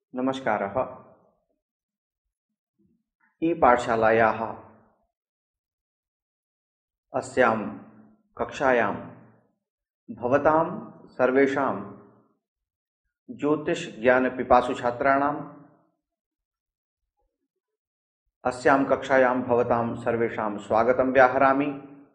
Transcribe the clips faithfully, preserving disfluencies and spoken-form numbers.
नमस्कारः। ई-पाठशालायाः अस्यां कक्षायां भवतां सर्वेषां ज्योतिषज्ञानपिपासु छात्राणाम् अस्यां कक्षायां भवतां सर्वेषां स्वागतं व्याहरामि।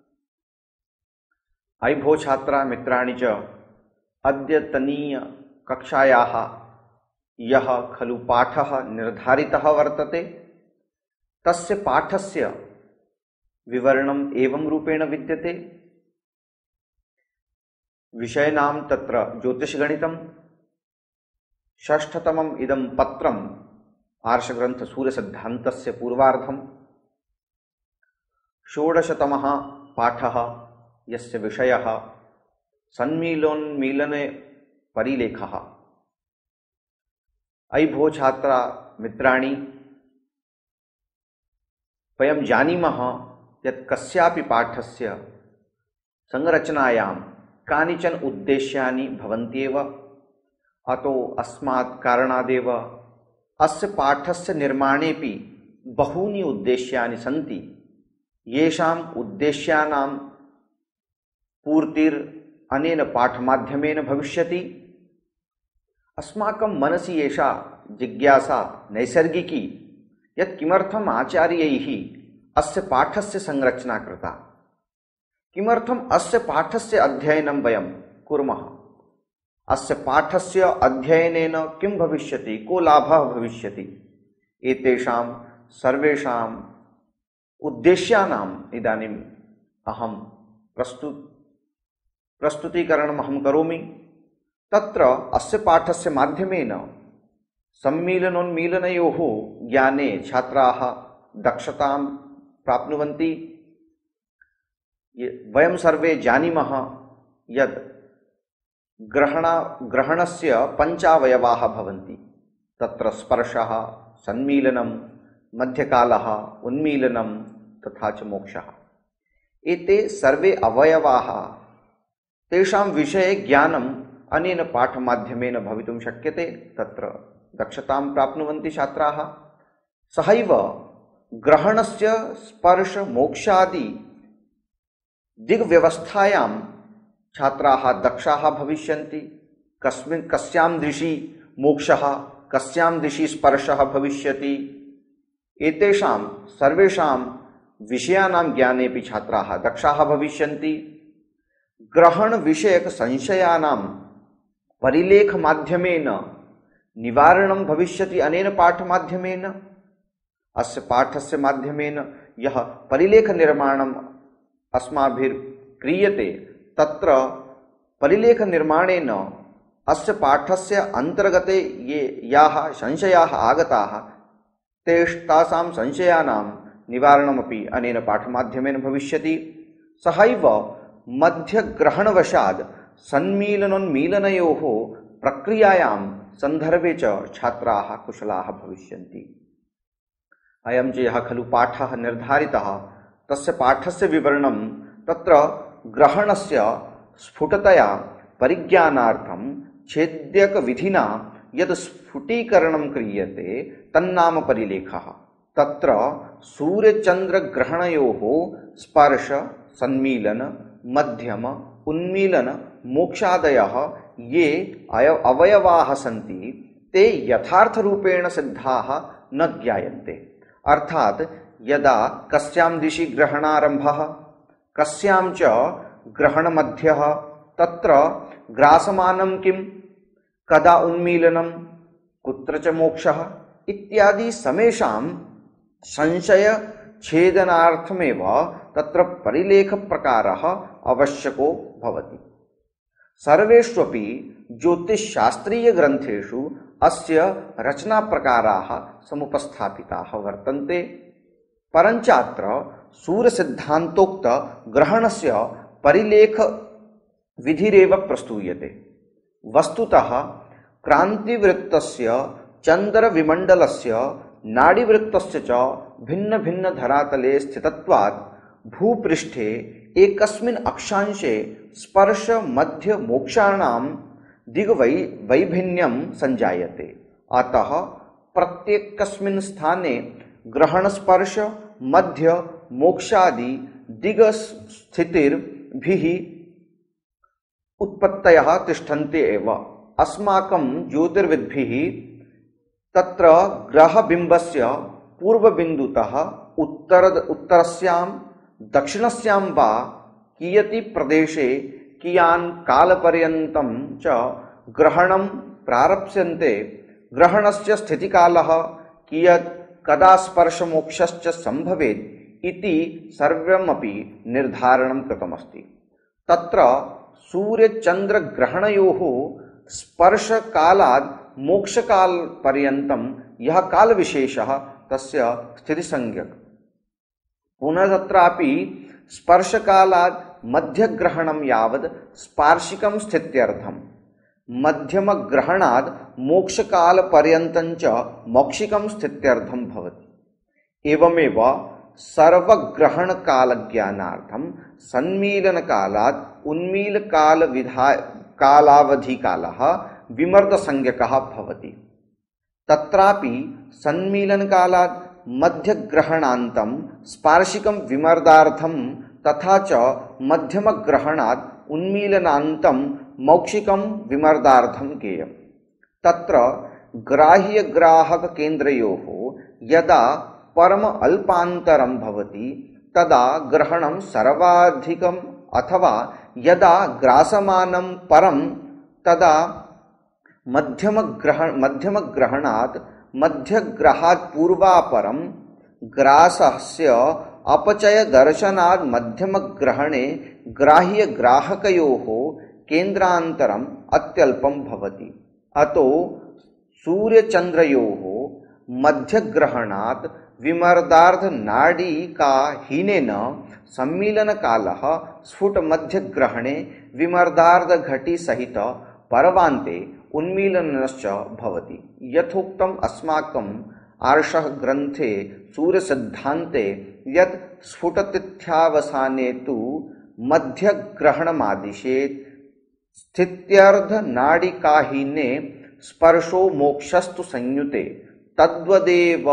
अयि भो छात्रा मित्राणि च, अद्यतनीय कक्षायाः यः खलु पाठः निर्धारितः वर्तते तस्य पाठस्य विवरणम् एवं रूपेण विद्यते। विषयनां तत्र ज्योतिषगणितं, षष्ठतमम् इदं पत्रम् आर्षग्रन्थ सूर्यसिद्धान्तस्य पूर्वार्धम्, षोडशतमः पाठः यस्य विषयः सन्मीलोन्मीलने परिलेखः। अयि भो छात्रा मित्राणि, वयं जानीमः यत् कस्यापि पाठस्य संरचनायां कानिचन उद्देश्यानि भवन्त्येव। अतो अस्मात् कारणादेव अस्य पाठस्य निर्माणेपि बहूनि उद्देश्यानि सन्ति, येषाम् उद्देश्यानां पूर्तिर् अनेन पाठमाध्यमेन भविष्यति। अस्माकं मनसि एषा जिज्ञासा नैसर्गिकी यत् किमर्थम् आचार्यैः अस्य पाठस्य संरचना कृता, किमर्थम् अस्य पाठस्य अध्ययनं वयं कुर्मः, अस्य पाठस्य अध्ययनेन किं भविष्यति, को लाभः भविष्यति। एतेषां सर्वेषाम् उद्देश्यानाम् इदानीम् अहं प्रस्तुत प्रस्तुतीकरणम् अहं करोमि। तत्र अस्य पाठस्य माध्यमेन सम्मीलनोन्मीलनयोः ज्ञाने छात्राः दक्षतां प्राप्नुवन्ति। वयं सर्वे जानीमः यत् ग्रहण ग्रहणस्य पञ्चावयवाः भवन्ति। तत्र स्पर्शः, सन्मीलनं, मध्यकालः, उन्मीलनं तथा च मोक्षः। एते सर्वे अवयवाः, तेषां विषये ज्ञानम् अनेन पाठमाध्यमेन भवितुं शक्यते। तत्र दक्षतां प्राप्नुवन्ति छात्राः। सहैव ग्रहणस्य स्पर्श मोक्षादि दिग्व्यवस्थायां छात्राः दक्षाः भविष्यन्ति। कस्मिन् कस्यां दिशि मोक्षः, कस्यां दिशि स्पर्शः भविष्यति, एतेषां सर्वेषां विषयानां ज्ञानेपि छात्राः दक्षाः भविष्यन्ति। ग्रहण विषयक संशयानां परिलेख माध्यमेन निवारणं भविष्यति अनेन पाठमाध्यमेन। अस्य पाठस्य माध्यमेन यः परिलेख निर्माणम् अस्माभिः क्रियते, तत्र परिलेख निर्माणेन अस्य पाठस्य अंतर्गते ये याः संशयाः आगताः, तेषां संशयानां निवारणमपि अनेन पाठमाध्यमेन भविष्यति। सहैव मध्यग्रहणवशात् सन्मीलनोन्मीलनयोः प्रक्रियायां संदर्भे च छात्राः कुशलाः भविष्यन्ति। अयं च यः खलु पाठः निर्धारितः, तस्य पाठस्य विवरणं तत्र ग्रहणस्य स्फुटतया परिज्ञानार्थं छेद्यकविधिना यद् स्फुटीकरणं क्रियते तन्नाम परिलेखः। तत्र सूर्यचन्द्रग्रहणयोः स्पर्श, सन्मीलन, मध्यम, उन्मीलन, मोक्षादयः ये अवयवाः सन्ति, ते यथार्थरूपेण सिद्धाः न ज्ञायन्ते। अर्थात् यदा कस्यां दिशि ग्रहणारम्भः, कस्यां च ग्रहणमध्यः, तत्र ग्रासमानं किं, कदा उन्मीलनं, कुत्र च मोक्षः इत्यादि समेषां संशय छेदनार्थमेव तत्र परिलेख प्रकारः आवश्यको भवति। सर्वेष्वपि ज्योतिषशास्त्रीय ग्रन्थेषु अस्य रचना प्रकाराः समुपस्थापिताः वर्तन्ते, परञ्चात्र सूर्यसिद्धान्तोक्त ग्रहणस्य परिलेख विधिरेव प्रस्तूयते। वस्तुतः क्रांतिवृत्तस्य, चन्द्रविमण्डलस्य, नाडीवृत्तस्य च भिन्न भिन्न धरातले स्थितत्वात् भूपृष्ठे एकस्मिन् अक्षांशे स्पर्श मध्य मोक्षाणां दिग्वै वैभिन्यं संजायते। अतः प्रत्येकस्मिन् स्थाने ग्रहणस्पर्श मध्य मोक्षादि दिगस्थितिर्भिः उत्पत्तयः तिष्ठन्ति एव। अस्माकं ज्योतिर्विद्भिः तत्र ग्रहबिम्बस्य पूर्वबिन्दुतः उत्तर उत्तरस्यां दक्षिणस्यां वा कियति प्रदेशे कियान् कालपर्यन्तं च ग्रहणं प्रारप्स्यन्ते, ग्रहणस्य स्थितिकालः कियत्, कदा स्पर्शमोक्षश्च सम्भवेत् इति सर्वमपि निर्धारणं कृतमस्ति। तत्र सूर्यचन्द्रग्रहणयोः स्पर्शकालात् मोक्षकालपर्यन्तं यः कालविशेषः तस्य स्थितिसंज्ञक। पुनः तत्रापि स्पर्शकालात् मध्यग्रहणं यावत् स्पार्शिकं स्थित्यर्थं, मध्यमग्रहणात् मोक्षकालपर्यन्तं च मौक्षिकं स्थित्यर्थं भवति। एवमेव सर्वग्रहणकालज्ञानार्थं सन्मीलनकालात् उन्मीलकालविधा कालावधिकालः विमर्दसंज्ञकः भवति। तत्रापि सन्मीलनकालात् मध्यग्रहणान्तं स्पार्शिकं विमर्दार्थं तथा च मध्यमग्रहणात् उन्मीलनान्तं मौक्षिकं विमर्दार्थं ज्ञेयम्। तत्र ग्राह्यग्राहककेन्द्रयोः यदा परम अल्पान्तरं भवति तदा ग्रहणं सर्वाधिकम्, अथवा यदा ग्रासमानं परं तदा मध्यमग्रहण मध्यमग्रहणात् मध्यग्रहात् पूर्वापरं, ग्रासस्य अपचयदर्शनात् मध्यमग्रहणे ग्राह्यग्राहकयोः केन्द्रान्तरम् अत्यल्पं भवति। अतो सूर्यचन्द्रयोः मध्यग्रहणात् विमर्दार्धनाडिकाहीनेन सम्मीलनकालः स्फुटमध्यग्रहणे विमर्दार्धघटिसहित परवान्ते उन्मीलनश्च भवति। यथोक्तम् अस्माकम् आर्षः ग्रन्थे सूर्यसिद्धान्ते यत् स्फुटतिथ्यावसाने तु मध्यग्रहणमादिशेत्, स्थित्यर्धनाडिकाहीने स्पर्शो मोक्षस्तु संयुते, तद्वदेव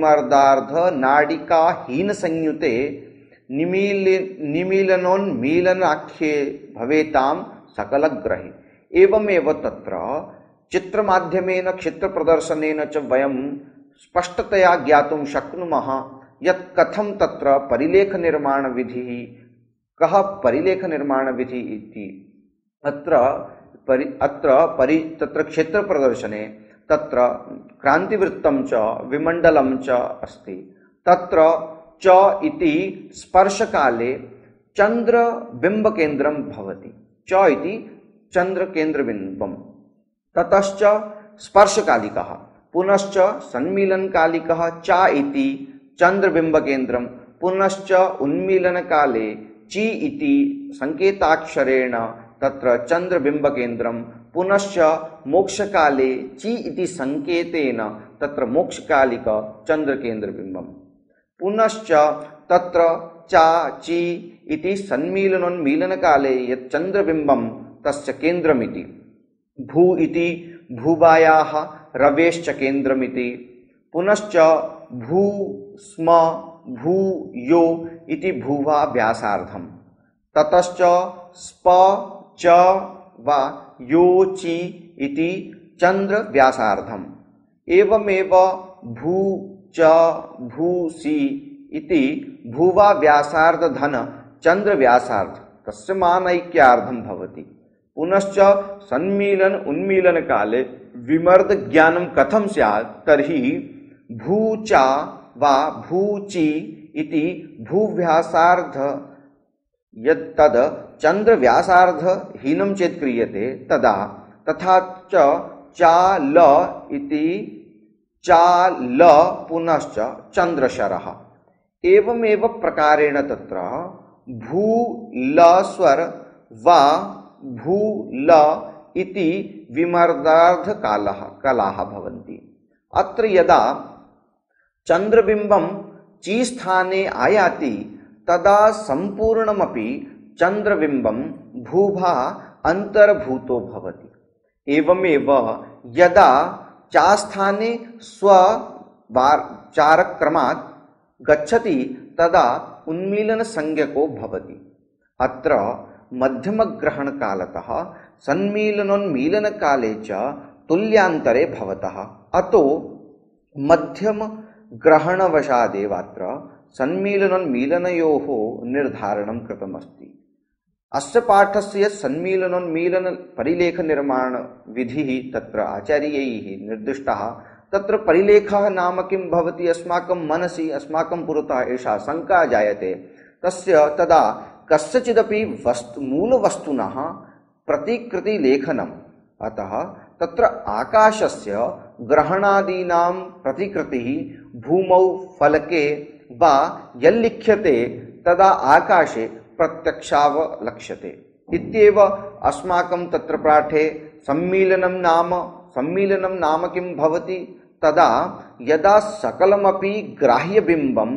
विमर्दार्धनाडिकाहीनसंयुते निमील निमीलनोन्मीलनाख्ये भवेतां सकलग्रहे। एवमेव तत्र चित्रमाध्यमेन क्षेत्रप्रदर्शनेन च वयं स्पष्टतया ज्ञातुं शक्नुमः यत् कथं तत्र परिलेखनिर्माणविधिः, कः परिलेखनिर्माणविधिः इति। अत्र परि अत्र परि तत्र क्षेत्रप्रदर्शने तत्र क्रान्तिवृत्तं च विमण्डलं च अस्ति। तत्र च इति स्पर्शकाले चन्द्रबिम्बकेन्द्रं भवति। च इति चन्द्रकेन्द्रबिम्बं, ततश्च स्पर्शकालिकः, पुनश्च सन्मीलनकालिकः च इति चन्द्रबिम्बकेन्द्रं, पुनश्च उन्मीलनकाले चि इति संकेताक्षरेण तत्र चन्द्रबिम्बकेन्द्रं, पुनश्च मोक्षकाले चि इति संकेतेन तत्र मोक्षकालिक चन्द्रकेन्द्रबिम्बं, पुनश्च तत्र चा ची इति सन्मीलनोन्मीलनकाले यत् चन्द्रबिम्बं तस्य केन्द्रमिति। भू इति भूभायाः रवेश्च केन्द्रमिति। पुनश्च भू स्म भू यो इति भूभा व्यासार्धं। ततश्च स्प च वा यो ची इति चन्द्र व्यासार्धम्। एवमेव भू च भू सी इति भूवा व्यासार्ध धन चन्द्र व्यासार्ध तस्य मानैक्यार्धं भवति। पुनश्च सन्मीलन उन्मीलन काले विमर्द ज्ञानं कथं स्यात् तर्हि भूचा वा भूची इति भूव्यासार्ध यत्तद् चन्द्र व्यासार्ध हीनं चेत् क्रियते तदा, तथा च चाल इति चाल पुनश्च चन्द्रशरः। एवमेव प्रकारेण तत्र भू ल स्वर वा भू ल इति विमर्दार्ध कालः कलाः भवन्ति। अत्र यदा चन्द्रबिम्बं ची स्थाने आयाति तदा सम्पूर्णमपि चन्द्रबिम्बं भूभा अन्तर्भूतो भवति। एवमेव यदा चास्थाने स्व चारक्रमात् गच्छति तदा उन्मीलन संज्ञको भवति। अत्र मध्यमग्रहणकालतः सन्मीलनोन्मीलनकाले च तुल्यांतरे भवतः। अतो मध्यमग्रहणवशादेवात्र सन्मीलनोन्मीलनयोः निर्धारणं कृतमस्ति। अस्य पाठस्य सन्मीलनोन्मीलन परिलेखनिर्माण विधिः तत्र आचार्यैः निर्दिष्टः। तत्र परिलेखः नाम किं भवति, अस्माकं मनसि अस्माकं पुरतः एषा शङ्का जायते तस्य तदा कस्यचिदपि वस्तु मूलवस्तुनः प्रतिकृतिलेखनम्। अतः तत्र आकाशस्य ग्रहणादीनां प्रतिकृतिः भूमौ फलके वा यल्लिख्यते तदा आकाशे प्रत्यक्षावलक्ष्यते इत्येव अस्माकं तत्र पाठे सम्मीलनं नाम सम्मीलनं नाम किं भवति, तदा यदा सकलमपि ग्राह्यबिम्बं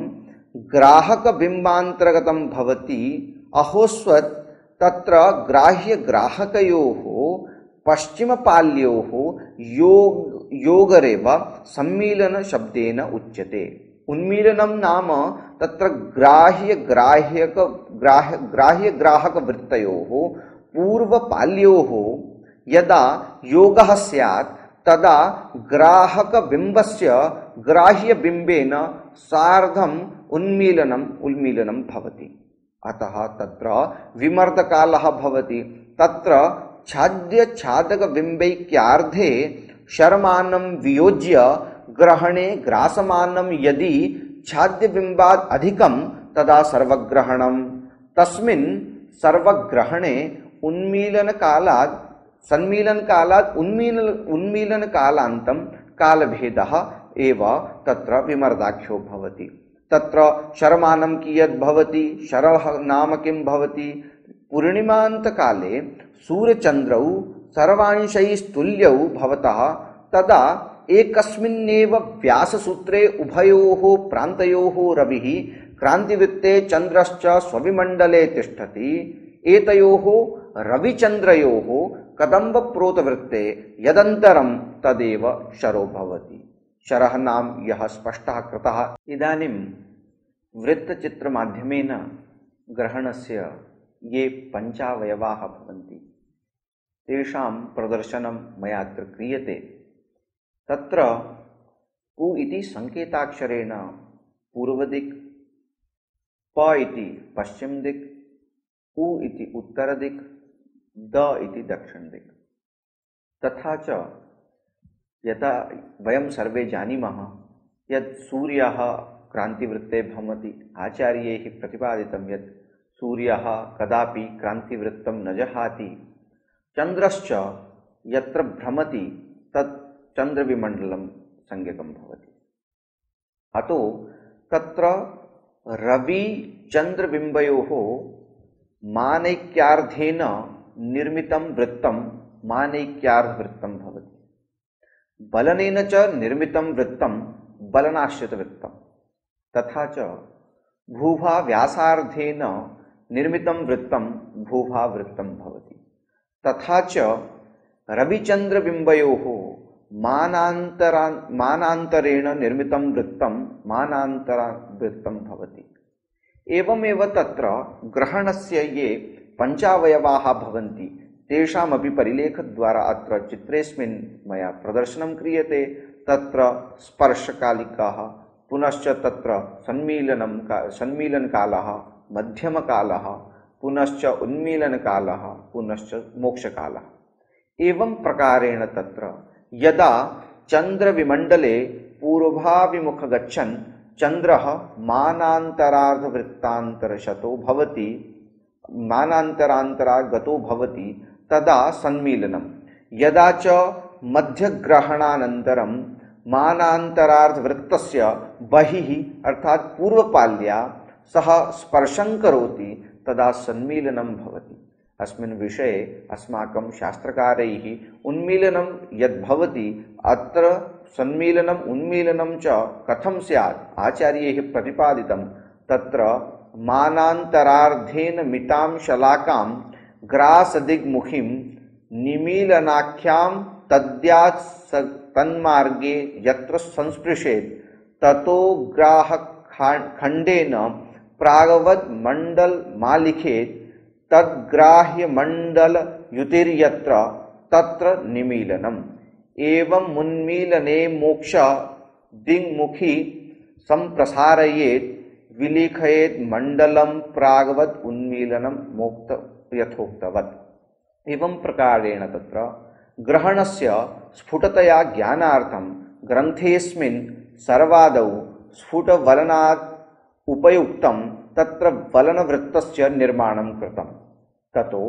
ग्राहकबिम्बान्तर्गतं भवति अहोस्वत् तत्र ग्राह्यग्राहकयोः पश्चिमपाल्योः योग योगरेव सम्मीलनशब्देन उच्यते। उन्मीलनं नाम तत्र ग्राह्य ग्राह्यक ग्राह्य ग्राह्य ग्राहक वृत्तयोः पूर्वपाल्योः यदा योगः स्यात् तदा ग्राहकबिम्बस्य ग्राह्यबिम्बेन सार्धम् उन्मीलनम् उन्मीलनं भवति। अतः तत्र विमर्दकालः भवति। तत्र छाद्य छादकबिम्बैक्यार्धे शर्मानं वियोज्य ग्रहणे ग्रासमानं यदि छाद्यबिम्बात् अधिकं तदा सर्वग्रहणं। तस्मिन् सर्वग्रहणे उन्मीलनकालात् सन्मीलनकालात् उन्मीलन उन्मीलनकालान्तं कालभेदः एव तत्र विमर्दाख्यो भवति। तत्र शर्मानं कियत् भवति, शरः नाम किं भवति, पूर्णिमान्तकाले सूर्यचन्द्रौ सर्वांशैस्तुल्यौ भवतः तदा एकस्मिन्नेव व्याससूत्रे उभयोः प्रान्तयोः रविः क्रान्तिवृत्ते चन्द्रश्च स्वविमण्डले तिष्ठति। एतयोः रविचन्द्रयोः कदम्बप्रोतवृत्ते यदन्तरं तदेव शरो भवति। शरः नाम यः स्पष्टः कृतः। इदानीं वृत्तचित्रमाध्यमेन ग्रहणस्य ये पञ्चावयवाः भवन्ति तेषां प्रदर्शनं मया अत्र क्रियते। तत्र उ इति संकेताक्षरेण पूर्वदिक्, प इति पश्चिम दिक्, उ इति उत्तरदिक्, द इति दक्षिणदिक्। तथा च यथा वयं सर्वे जानीमः यत् सूर्यः क्रान्तिवृत्ते भ्रमति। आचार्यैः प्रतिपादितं यत् सूर्यः कदापि क्रान्तिवृत्तं न जहाति। चन्द्रश्च यत्र भ्रमति तत् चन्द्रविमण्डलं संज्ञकं भवति। अतो तत्र रवि चन्द्रबिम्बयोः मानैक्यार्धेन निर्मितं वृत्तं मानैक्यार्धवृत्तं भवति। बलनेन च निर्मितं वृत्तं बलनाश्रितवृत्तं। तथा च भूभा व्यासार्धेन निर्मितं वृत्तं भूभावृत्तं भवति। तथा च रविचन्द्रबिम्बयोः मानान्तरा मानान्तरेण निर्मितं वृत्तं मानान्तरवृत्तं भवति। एवमेव तत्र ग्रहणस्य ये पञ्चावयवाः भवन्ति तेषामपि परिलेखद्वारा अत्र चित्रेऽस्मिन् मया प्रदर्शनं क्रियते। तत्र स्पर्शकालिकाः, पुनश्च तत्र सन्मीलनं का सन्मीलनकालः, मध्यमकालः, पुनश्च उन्मीलनकालः, पुनश्च मोक्षकालः। एवं प्रकारेण तत्र यदा चन्द्रविमण्डले पूर्वाभिमुख गच्छन् चन्द्रः मानान्तरार्धवृत्तान्तरशतो भवति, मानान्तरान्तरागतो भवति तदा सन्मीलनं। यदा च मध्यग्रहणानन्तरं मानान्तरार्धवृत्तस्य बहिः अर्थात् पूर्वपाल्या सः स्पर्शं करोति तदा सन्मीलनं भवति। अस्मिन् विषये अस्माकं शास्त्रकारैः उन्मीलनं यद्भवति अत्र सन्मीलनम् उन्मीलनं च कथं स्यात् आचार्यैः प्रतिपादितं। तत्र मानान्तरार्धेन मितां शलाकां ग्रासदिग्मुखीं निमीलनाख्यां दद्यात् तन्मार्गे यत्र संस्पृशेत् ततो ग्राहखण्डेन प्रागवद् मण्डलमालिखेत् तद्ग्राह्यमण्डलयुतिर्यत्र तत्र निमीलनम्। एवं उन्मीलने मोक्ष दिङ्मुखी संप्रसारयेत् विलिखयेत् मण्डलं प्रागवद् उन्मीलनं मोक्त यथोक्तवत्। एवं प्रकारेण तत्र ग्रहणस्य स्फुटतया ज्ञानार्थं ग्रन्थेऽस्मिन् सर्वादौ स्फुटवलनात् उपयुक्तं तत्र वलनवृत्तस्य निर्माणं कृतं। ततो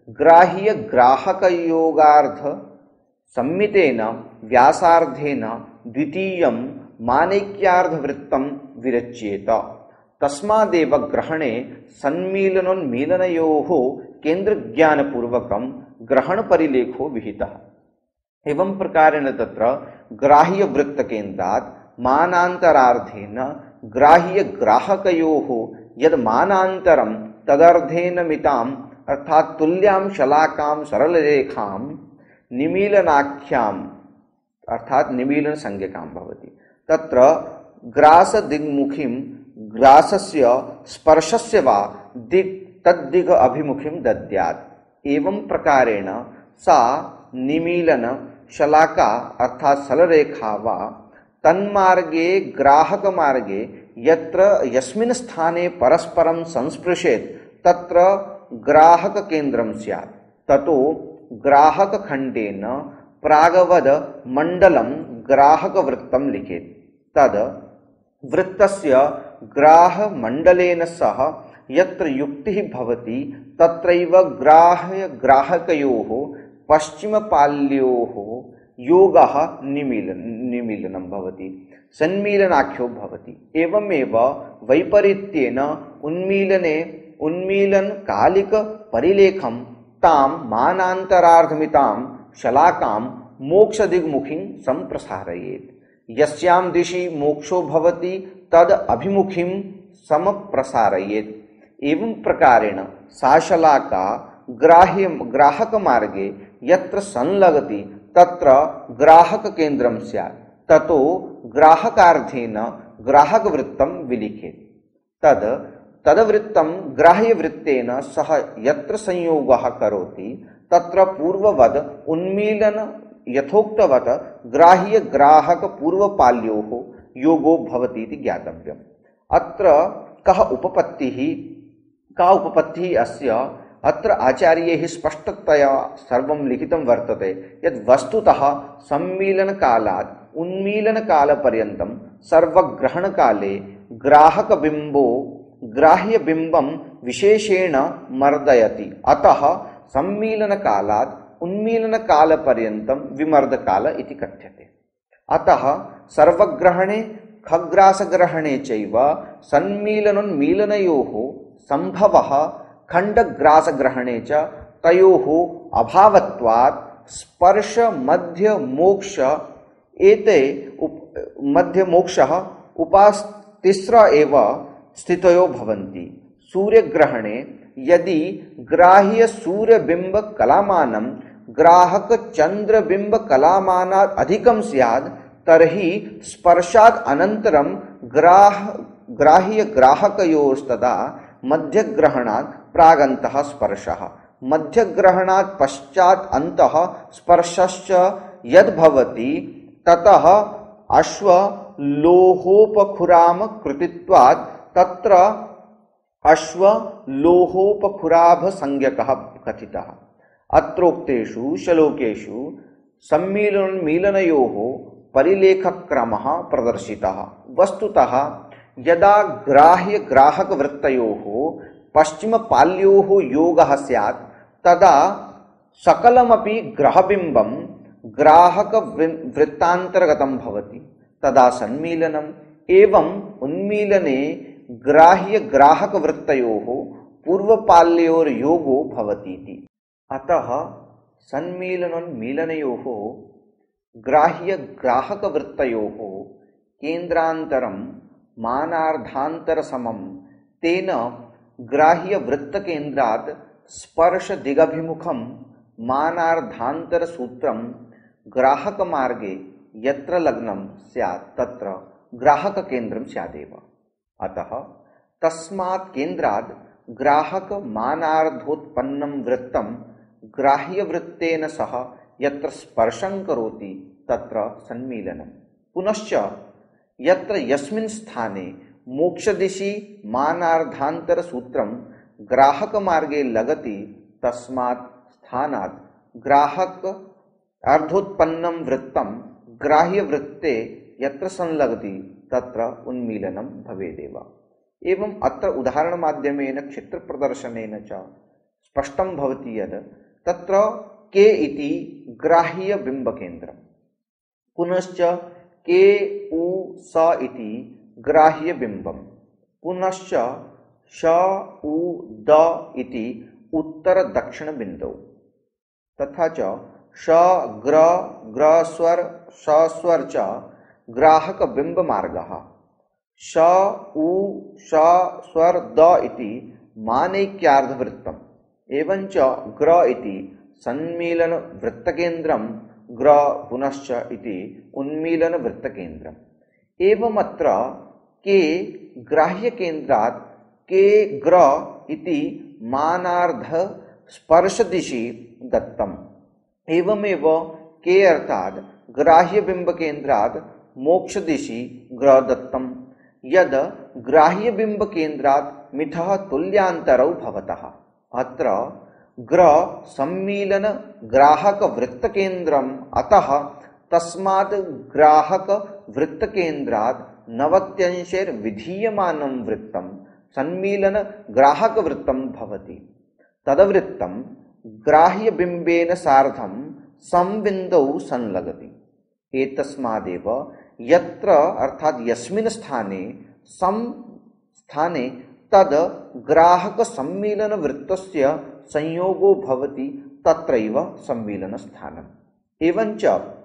ग्राह्यग्राहकयोगार्थ सम्मितेन व्यासार्धेन द्वितीयं मानैक्यार्धवृत्तं विरच्येत। तस्मादेव ग्रहणे सन्मीलनोन्मीलनयोः केन्द्रज्ञानपूर्वकं ग्रहणपरिलेखो विहितः। एवं प्रकारेण तत्र ग्राह्यवृत्तकेन्द्रात् मानान्तरार्धेन ग्राह्यग्राहकयोः यद् मानान्तरं तदर्धेन मिताम् अर्थात् तुल्यां शलाकां सरलरेखां निमीलनाख्याम् अर्थात् निमीलन संज्ञकां भवति। तत्र ग्रासदिग्मुखीं ग्रासस्य स्पर्शस्य वा दिक् तद्दिग अभिमुखीं दद्यात्। एवं प्रकारेण सा निमीलन शलाका अर्थात् सरलरेखा वा तन्मार्गे ग्राहकमार्गे यत्र यस्मिन् स्थाने परस्परं संस्पृशेत् तत्र ग्राहककेन्द्रं स्यात्। ततो ग्राहकखण्डेन प्रागवद् मण्डलं ग्राहकवृत्तं लिखेत्। तद् वृत्तस्य ग्राहमण्डलेन सह यत्र युक्तिः भवति तत्रैव ग्राह्यग्राहकयोः पश्चिमपाल्योः योगः निमीलन निमीलनं भवति, सन्मीलनाख्यो भवति। एवमेव वैपरीत्येन उन्मीलने उन्मीलनकालिकपरिलेखं तां मानान्तरार्धमितां शलाकां मोक्षदिग्मुखीं संप्रसारयेत्। यस्यां दिशि मोक्षो भवति तद् अभिमुखीं समप्रसारयेत्। एवं प्रकारेण सा शलाका ग्राह्य ग्राहकमार्गे यत्र संलगति तत्र ग्राहककेन्द्रं स्यात्। ततो ग्राहकार्थेन ग्राहकवृत्तं विलिखेत्। तद् तदवृत्तं ग्राह्यवृत्तेन सह यत्र संयोगः करोति तत्र पूर्ववद् उन्मीलन यथोक्तवत् ग्राह्यग्राहकपूर्वपाल्योः योगो भवति इति ज्ञातव्यम्। अत्र कः उपपत्तिः का उपपत्तिः अस्य अत्र आचार्यैः स्पष्टतया सर्वं लिखितं वर्तते यत् वस्तुतः सम्मीलनकालात् उन्मीलनकालपर्यन्तं सर्वग्रहणकाले ग्राहकबिम्बो ग्राह्यबिम्बं विशेषेण मर्दयति। अतः सम्मीलनकालात् उन्मीलनकालपर्यन्तं विमर्दकाल इति कथ्यते। अतः सर्वग्रहणे खग्रासग्रहणे चैव सन्मीलनोन्मीलनयोः सम्भवः खण्डग्रासग्रहणे च तयोः अभावत्वात् स्पर्श मध्य मोक्ष एते उप मध्य मोक्षः उपास्तिस्र एव स्थितयो भवन्ति। सूर्यग्रहणे यदि ग्राह्य सूर्यबिंब कलामानं ग्राहक चंद्रबिंब कलामानात् अधिकं स्यात् तर्हि स्पर्शात् अनन्तरं ग्राह ग्राह्य ग्राहकयोस्तदा मध्यग्रहणात् प्रागन्तः स्पर्शः मध्यग्रहणात् पश्चात् अन्तः स्पर्शश्च यद्भवति ततः अश्वलोहोपखुराम कृतित्वात् तत्र अश्वलोहोपखुराभ संज्ञकः कथितः। अत्रोक्तेषु श्लोकेषु सम्मीलनोन्मीलनयोः परिलेखक्रमः प्रदर्शितः। वस्तुतः यदा ग्राह्य ग्राहक वृत्तयोः पश्चिमपाल्योः योगः स्यात् तदा सकलमपि ग्रहबिम्बं ग्राहक वृत्तान्तर्गतं भवति। तदा सन्मीलनम् एवं उन्मीलने ग्राह्य ग्राहक वृत्तयोः पूर्वपाल्योर्योगो भवतीति। अतः सन्मीलनोन्मीलनयोः ग्राह्य ग्राहक वृत्तयोः केन्द्रान्तरं मानार्धान्तरसमं तेन ग्राह्य वृत्तकेन्द्रात् स्पर्श दिगभिमुखं मानार्धान्तरसूत्रं ग्राहकमार्गे यत्र लग्नं स्यात् तत्र ग्राहककेन्द्रं स्यादेव। अतः तस्मात् केन्द्रात् ग्राहकमानार्धोत्पन्नं वृत्तं ग्राह्यवृत्तेन सह यत्र स्पर्शं करोति तत्र सन्मीलनं। पुनश्च यत्र यस्मिन् स्थाने मोक्षदिशि मानार्धान्तरसूत्रं ग्राहकमार्गे लगति तस्मात् स्थानात् ग्राहक अर्धोत्पन्नं वृत्तं ग्राह्यवृत्ते यत्र संलग्ति तत्र उन्मीलनं भवेदेव। एवं अत्र उदाहरणमाध्यमेन क्षेत्रप्रदर्शनेन च स्पष्टं भवति यत् तत्र के इति ग्राह्यबिम्बकेन्द्रं, पुनश्च के उ स इति ग्राह्यबिम्बं, पुनश्च श उ द इति उत्तरदक्षिणबिन्दौ, तथा च श ग्र ग्र स्वर श स्वर च ग्राहकबिम्बमार्गः, श उ श स्वर द इति मानैक्यार्धवृत्तम्, एवञ्च ग्र इति सन्मीलनवृत्तकेन्द्रं, ग्र पुनश्च इति उन्मीलनवृत्तकेन्द्रम्। एवमत्र के ग्राह्यकेन्द्रात् के ग्र इति मानार्ध स्पर्शदिशि दत्तम्। एवमेव के अर्थात् ग्राह्यबिम्बकेन्द्रात् मोक्षदिशि ग्र दत्तम्। यद ग्राह्यबिम्बकेन्द्रात् मिथः तुल्यांतरौ भवतः अत्र ग्र सम्मीलन ग्राहक वृत्तकेन्द्रम्, अतः तस्मात् ग्राहक वृत्तकेन्द्रात् नवत्यंशेर विधीयमानं वृत्तं सन्मीलन ग्राहक वृत्तं भवति। तदवृत्तं ग्राह्यबिम्बेन सार्धं संबिन्दौ संलगति। एतस्मादेव यत्र अर्थात् यस्मिन् स्थाने सं स्थाने तद ग्राहक सम्मीलन वृत्तस्य संयोगो भवति तत्रैव सम्मीलन स्थानम्। एवञ्च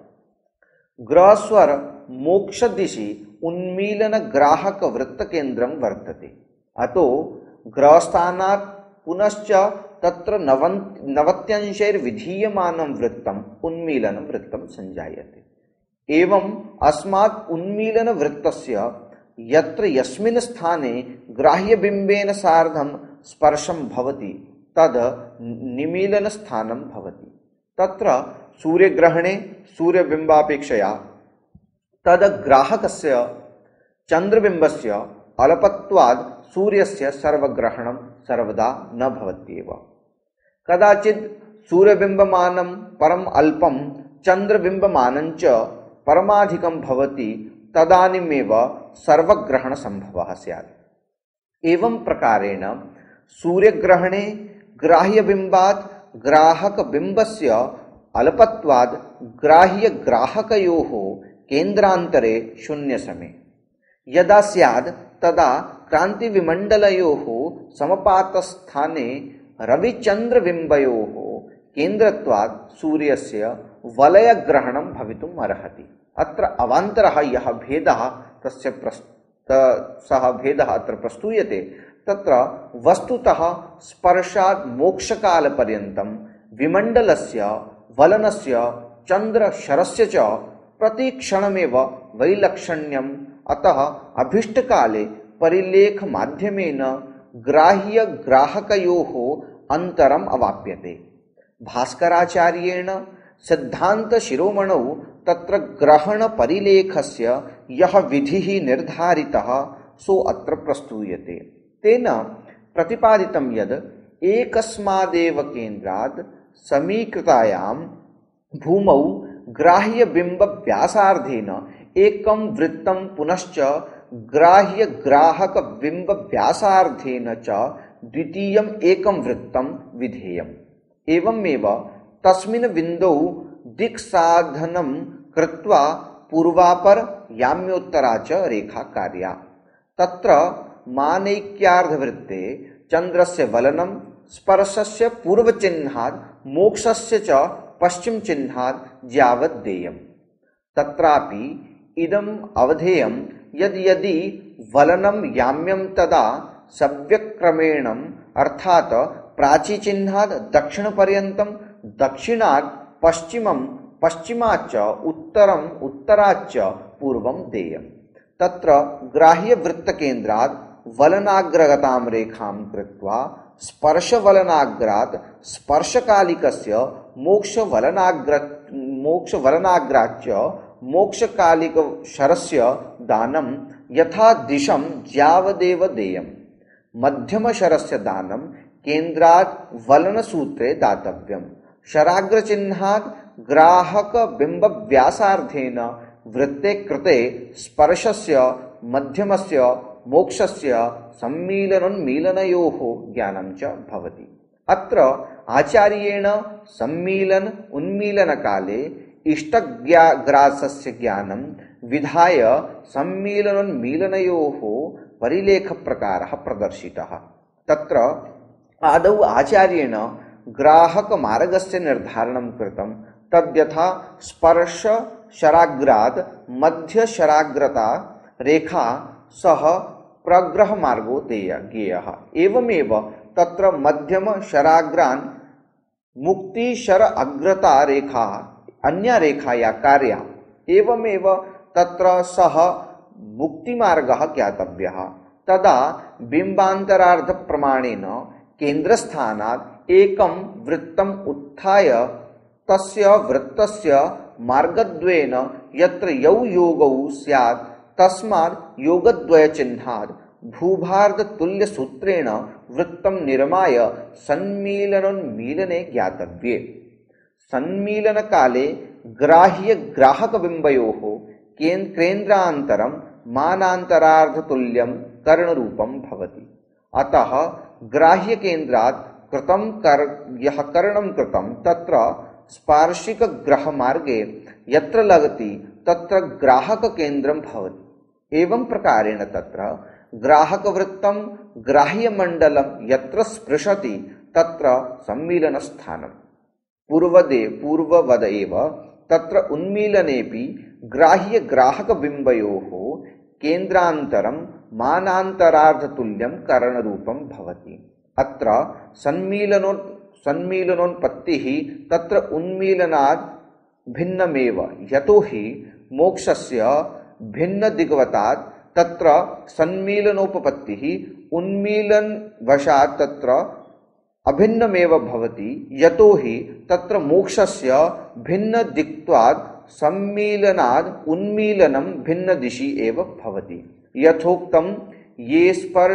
ग्रस्वर मोक्षदिशि उन्मीलन ग्राहक वृत्तकेन्द्रं वर्तते। अतो ग्रस्थानात् पुनश्च तत्र नवन् नवत्यंशैर्विधीयमानं वृत्तम् उन्मीलन वृत्तं संजायते। एवं अस्मात् उन्मीलन वृत्तस्य यत्र यस्मिन् स्थाने ग्राह्यबिम्बेन सार्धं स्पर्शं भवति तद निमीलन स्थानं भवति। तत्र सूर्यग्रहणे सूर्यबिम्बापेक्षया तद ग्राहकस्य चन्द्रबिम्बस्य अल्पत्वात् सूर्यस्य सर्वग्रहणं सर्वदा न भवत्येव। कदाचित् सूर्यबिम्बमानं परम अल्पं चन्द्रबिम्बमानञ्च परमाधिकं भवति, तदानीमेव सर्वग्रहणसम्भवः स्यात्। एवं प्रकारेण सूर्यग्रहणे ग्राह्यबिम्बात् ग्राहकबिम्बस्य अल्पत्वात् ग्राह्यग्राहकयोः केन्द्रान्तरे शून्यसमे यदा स्यात् तदा क्रान्तिविमण्डलयोः समपातस्थाने रविचन्द्रबिम्बयोः केन्द्रत्वात् सूर्यस्य वलयग्रहणं भवितुम् अर्हति। अत्र अवान्तरः यः भेदः तस्य प्रस्त सः भेदः अत्र प्रस्तूयते। तत्र वस्तुतः स्पर्शात् मोक्षकालपर्यन्तं विमण्डलस्य वलनस्य चन्द्रशरस्य च प्रतिक्षणमेव वैलक्षण्यम्, अतः अभीष्टकाले परिलेखमाध्यमेन ग्राह्यग्राहकयोः अन्तरम् अवाप्यते। भास्कराचार्येण सिद्धान्तशिरोमणौ तत्र ग्रहणपरिलेखस्य यः विधिः निर्धारितः सो अत्र प्रस्तूयते। तेन प्रतिपादितं यद् एकस्मादेव केन्द्रात् समीकृतायां भूमौ ग्राह्यबिम्बव्यासार्धेन एकं वृत्तं पुनश्च ग्राह्यग्राहकबिम्बव्यासार्धेन च द्वितीयम् एकं वृत्तं विधेयम्। एवमेव तस्मिन् बिन्दौ दिक्साधनं कृत्वा पूर्वापर याम्योत्तरा च रेखा कार्या। तत्र मानैक्यार्धवृत्ते चन्द्रस्य वलनं स्पर्शस्य पूर्वचिह्नात् मोक्षस्य च पश्चिमचिह्नात् यावत् देयम्। तत्रापि इदम् अवधेयं यद् यदि वलनं याम्यं तदा सव्यक्रमेण अर्थात् प्राचीचिह्नात् दक्षिणपर्यन्तं, दक्षिणात् पश्चिमं पश्चिमाच्च उत्तरम् उत्तराच्च पूर्वं देयम्। तत्र ग्राह्यवृत्तकेन्द्रात् वलनाग्रगतां रेखां कृत्वा स्पर्शवलनाग्रात् स्पर्शकालिकस्य मोक्षवलनाग्र मोक्षवलनाग्राच्च मोक्षकालिकशरस्य दानं यथा दिशं यावदेव देयम्। मध्यमशरस्य दानं केन्द्रात् वलनसूत्रे दातव्यम्। शराग्रचिह्नात् ग्राहकबिम्बव्यासार्थेन वृत्ते कृते स्पर्शस्य मध्यमस्य मोक्षस्य सम्मीलनोन्मीलनयोः ज्ञानं च भवति। अत्र आचार्येण सम्मीलन उन्मीलनकाले इष्टग्रासस्य ज्ञानं विधाय सम्मीलनोन्मीलनयोः परिलेखप्रकारः प्रदर्शितः। तत्र आदौ आचार्येण ग्राहकमार्गस्य निर्धारणं कृतं। तद्यथा स्पर्शशराग्रात् मध्यशराग्रता रेखा सह प्रग्रहमार्गो देय ज्ञेयः। एवमेव तत्र मध्यमशराग्रान् मुक्तिशर अग्रता रेखा अन्या रेखा या कार्या। एवमेव तत्र सह मुक्तिमार्गः ज्ञातव्यः। तदा बिम्बान्तरार्धप्रमाणेन केन्द्रस्थानात् एकं वृत्तम् उत्थाय तस्य वृत्तस्य मार्गद्वयेन यत्र यौ योगौ स्यात् तस्मात् योगद्वयचिह्नात् भूभार्धतुल्यसूत्रेण वृत्तं निर्माय सन्मीलनोन्मीलने ज्ञातव्ये। सन्मीलनकाले ग्राह्यग्राहकबिम्बयोः केन्द्रान्तरं मानान्तरार्धतुल्यं करणरूपं भवति। अतः ग्राह्यकेन्द्रात् कृतं कर यः करणं कृतं तत्र स्पार्शिकग्रहमार्गे यत्र लगति तत्र ग्राहककेन्द्रं भवति। एवं प्रकारेण तत्र ग्राहकवृत्तं ग्राह्यमण्डलं यत्र स्पृशति तत्र सम्मीलनस्थानं। पूर्वदे पूर्ववद एव तत्र उन्मीलनेपि ग्राह्यग्राहकबिम्बयोः केन्द्रान्तरं मानान्तरार्धतुल्यं करणरूपं भवति। अत्र सन्मीलनो सन्मीलनोत्पत्तिः तत्र उन्मीलनात् भिन्नमेव, यतोहि मोक्षस्य भिन्नदिग्वतात् तत्र सन्मीलनोपपत्तिः उन्मीलनवशात् तत्र अभिन्नमेव भवति, यतोहि तत्र मोक्षस्य भिन्नदिक्त्वात् सम्मीलनात् उन्मीलनं भिन्नदिशि एव भवति। यथोक्तं ये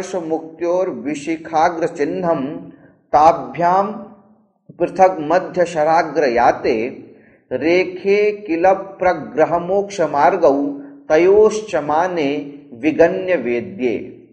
स्पर्शमुक्त्योर्विशिखाग्रचिह्नं ताभ्यां पृथक् मध्यशराग्रयाते रेखे किल प्रग्रहमोक्षमार्गौ तयोश्चमाने विगण्य वेद्ये।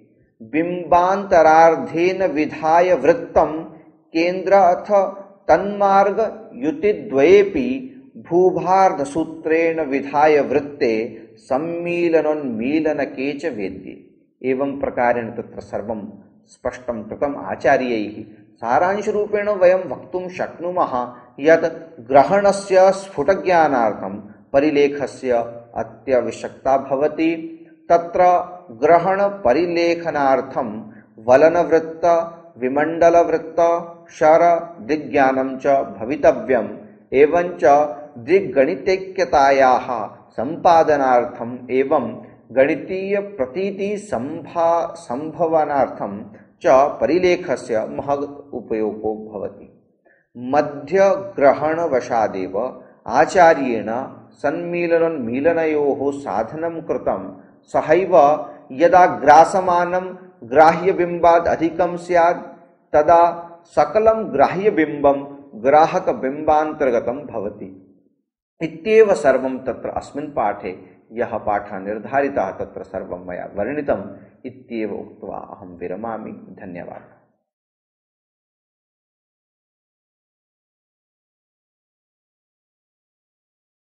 बिम्बान्तरार्धेन विधाय वृत्तं केन्द्र अथ तन्मार्ग युतिद्वयेपि भूभार्धसूत्रेण विधाय वृत्ते सम्मीलनोन्मीलनके च वेद्ये। एवं प्रकारेण तत्र सर्वं स्पष्टं कृतम् आचार्यैः। सारांशरूपेण वयं वक्तुं शक्नुमः यत् ग्रहणस्य स्फुटज्ञानार्थं परिलेखस्य अत्यावश्यकता भवति। तत्र ग्रहणपरिलेखनार्थं वलनवृत्त विमण्डलवृत्त शर दिग्ज्ञानं च भवितव्यम्। एवञ्च दिग्गणितैक्यतायाः सम्पादनार्थम् एवं गणितीय प्रतीति संभा संभवनार्थं च परिलेखस्य महत् उपयोगो भवति। मध्यग्रहणवशादेव आचार्येण सन्मीलनोन्मीलनयोः साधनं कृतं। सहैव यदा ग्रासमानं ग्राह्यबिम्बात् अधिकं स्यात् तदा सकलं ग्राह्यबिम्बं ग्राहकबिम्बान्तर्गतं भवति इत्येव सर्वं तत्र अस्मिन् पाठे यः पाठः निर्धारितः तत्र सर्वं मया वर्णितम् इत्येव उक्त्वा अहं विरमामि। धन्यवादः।